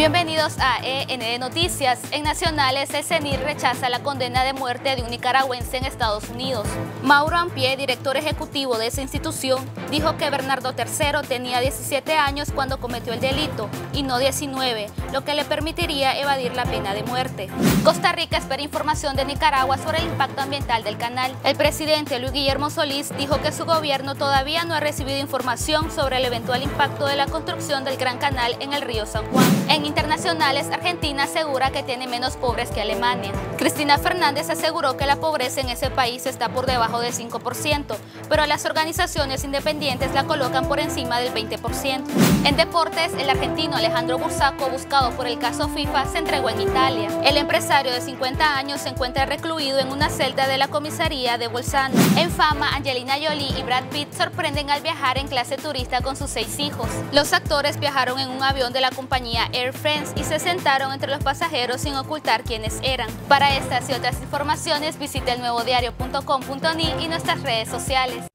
Bienvenidos a END Noticias. En nacionales, el CENIR rechaza la condena de muerte de un nicaragüense en Estados Unidos. Mauro Ampie, director ejecutivo de esa institución, dijo que Bernardo III tenía 17 años cuando cometió el delito y no 19, lo que le permitiría evadir la pena de muerte. Costa Rica espera información de Nicaragua sobre el impacto ambiental del canal. El presidente Luis Guillermo Solís dijo que su gobierno todavía no ha recibido información sobre el eventual impacto de la construcción del Gran Canal en el río San Juan. En internacionales, Argentina asegura que tiene menos pobres que Alemania. Cristina Fernández aseguró que la pobreza en ese país está por debajo del 5%, pero las organizaciones independientes la colocan por encima del 20%. En deportes, el argentino Alejandro Bursaco, buscado por el caso FIFA, se entregó en Italia. El empresario de 50 años se encuentra recluido en una celda de la comisaría de Bolzano. En fama, Angelina Jolie y Brad Pitt sorprenden al viajar en clase turista con sus 6 hijos. Los actores viajaron en un avión de la compañía Air France y se sentaron entre los pasajeros sin ocultar quiénes eran. Para estas y otras informaciones visite elnuevodiario.com.ni y nuestras redes sociales.